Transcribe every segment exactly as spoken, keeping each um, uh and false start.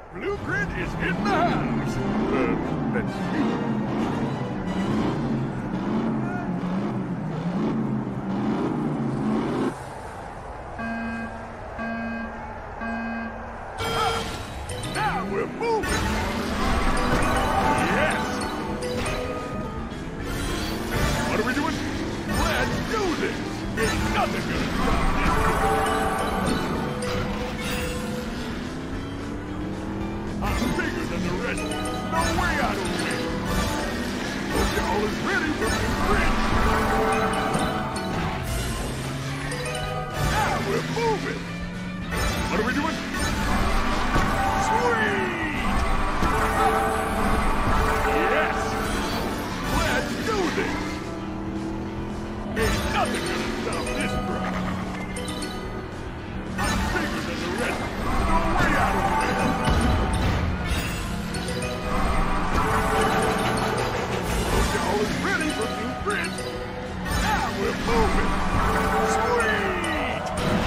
Blue Grit is in the house. Uh, let's see. We're moving! Yes! What are we doing? Let's do this! Ain't nothing gonna stop this! I'm bigger than the rest. No way I don't win! Hope y'all is ready for the bridge! Now we're moving! What are we doing? Yes! Let's do this! Ain't nothing gonna stop this crowd! I'm bigger than the rest! No way I don't win! Hope y'all is ready for Blue Grit! Now we're moving! Sweet!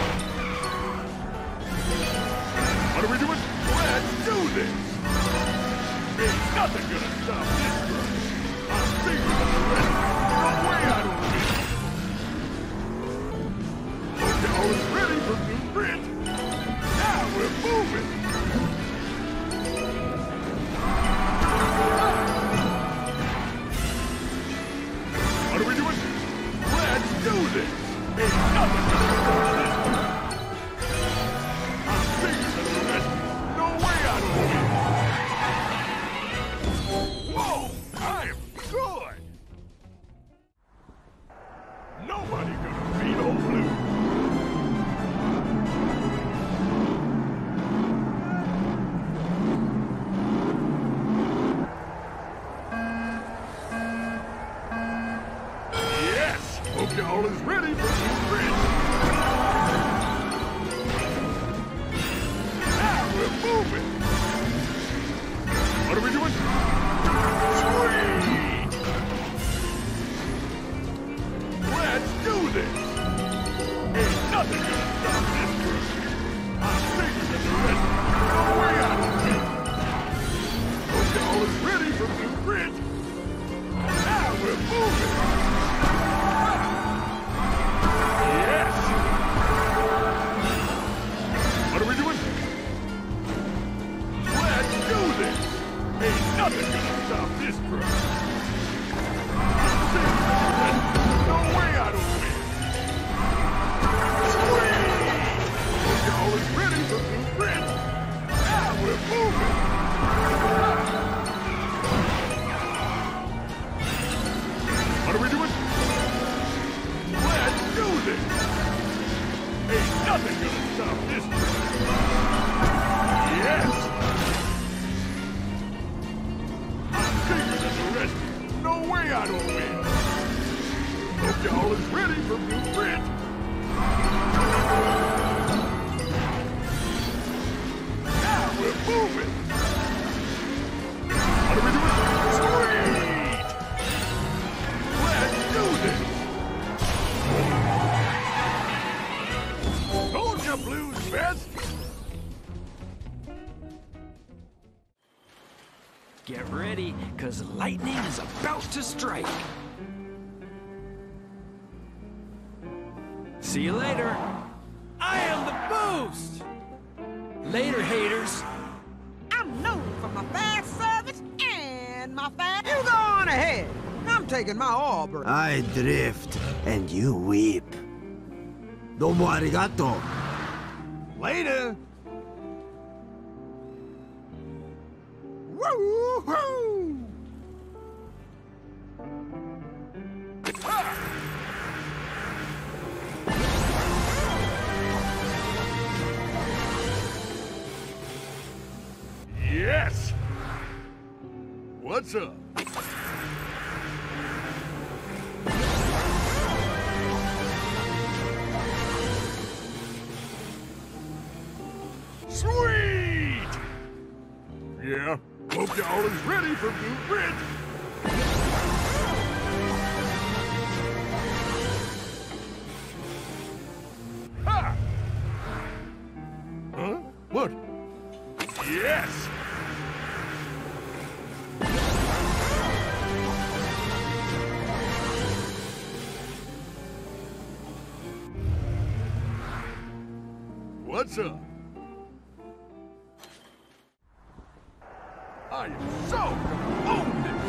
What are we doing? Let's do this! Ain't nothing gonna stop this run. I'm bigger than the rest. No way I don't win. Hope y'all is ready for Blue Grit. Now we're moving. What are we doing? Let's do this. Ain't nothing gonna stop this run. I'm bigger than the rest. No way I don't win. Whoa! I am good! Nobody gonna beat old Blue. Yes! Hope y'all is ready for Blue Grit. Now we're moving! What are we doing? Sweet! Let's do this! Ain't nothing gonna stop this group! I'm bigger than the rest! No way I don't win! Hope y'all is ready for Blue Grit! Now we're moving! Yes! What are we doing? Let's do this! Ain't nothing gonna stop this crowd! I'm bigger than the rest! No way I don't win! Sweet! Hope y'all is ready for Blue Grit! Now we're moving! What are we doing? Let's do this! Ain't nothing gonna stop this crowd! Yes! Bigger than the rest. No way I don't win. Hope y'all is ready for Blue Grit. Now we're moving. What are we doing? Sweet! Let's do this. Told ya Blue's best. Get ready, cause lightning is about to strike. See you later. I am the boost! Later, haters. I'm known for my fast service and my fast... You go on ahead. I'm taking my Auburn. I drift, and you weep. Domo arigato. Later. Woo-hoo! Yes! What's up? Sweet! Yeah, hope y'all is ready for Blue Grit. Ha! Huh? What? Yes! What's up? I am so gonna own this!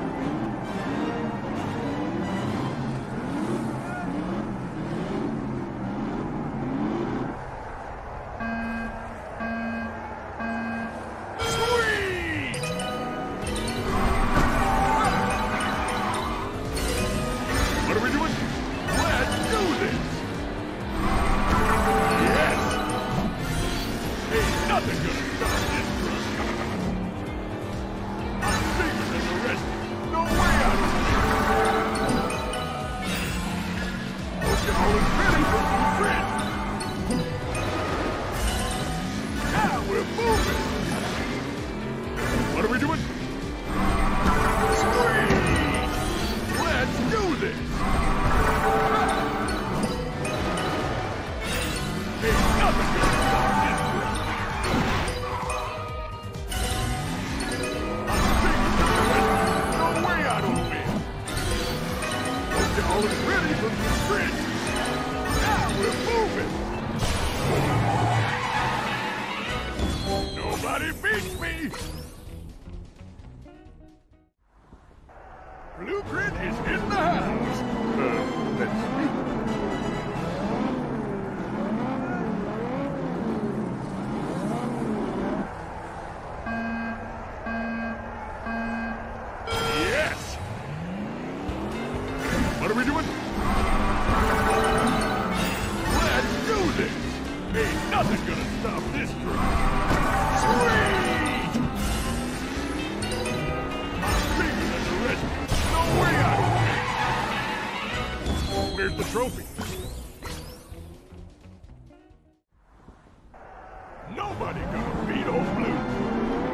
Nobody beats me! Blueprint is in the house! Uh, let's see. Yes! What are we doing? Let's do this! Ain't nothing gonna stop this train! Sweet! I'm bigger than the rest. No way I don't win! Where's the trophy? Nobody gonna beat old Blue!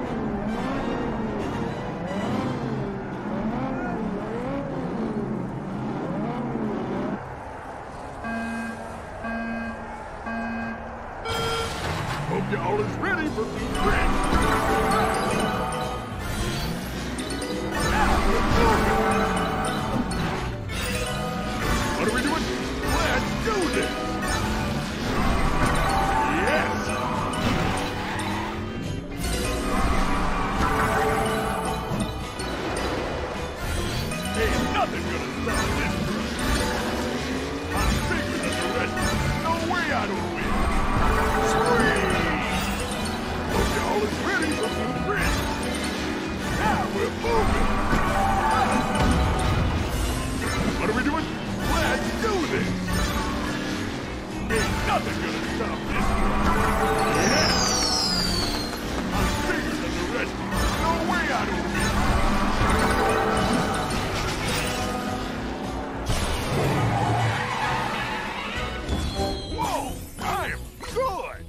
Hope y'all is ready for blueprint! What are we doing? Let's do this! Yes! Ain't nothing gonna stop this truck! I'm bigger than the rest! No way I don't win! Sweet! Hope y'all is ready for blueprint! Now we're moving! What are we doing? Let's do this! Ain't nothing gonna stop this one! Yes! I'm bigger than the rest! No way I don't win! Whoa! I am good!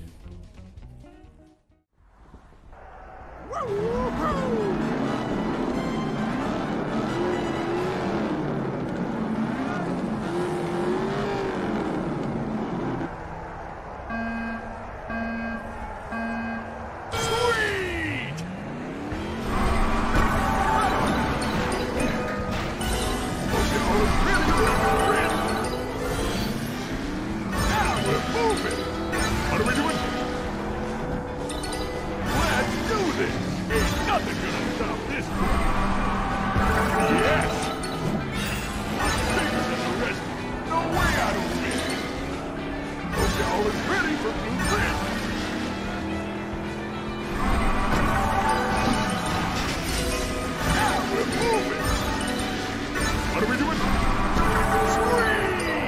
Woo-hoo! What are we doing? Let's do this! Ain't nothing gonna stop this one! Yes! I'm bigger than the rest! No way I don't win! Hope y'all is ready for blueprint! Now we're moving! What are we doing? Sweet!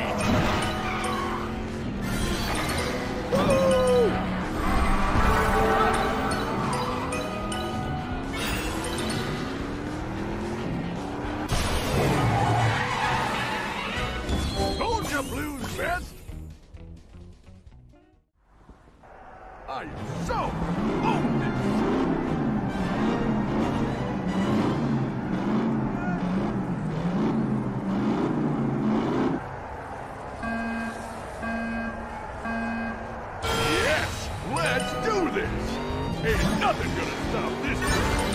Told ya Blue's best! I am so own this! Yes! Let's do this! Ain't nothing gonna stop this train.